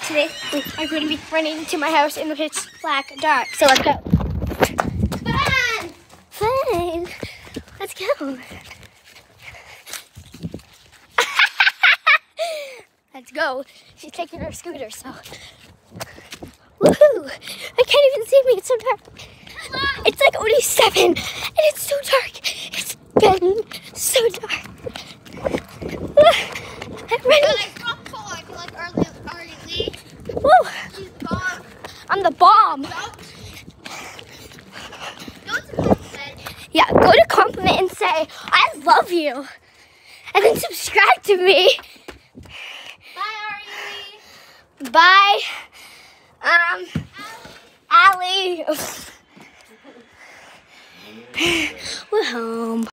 Today we are going to be running to my house in the pitch black dark. So let's go. Fun! Let's go. Let's go. She's taking her scooter, so. Woohoo! I can't even see me, it's so dark. Hello. It's like only 7 and it's so dark. It's getting so dark. I'm ready. Woo! She's the bomb. I'm the bomb. Yeah, go to compliment and say, I love you. And then subscribe to me. Bye, Ari. Bye. Allie. We're home.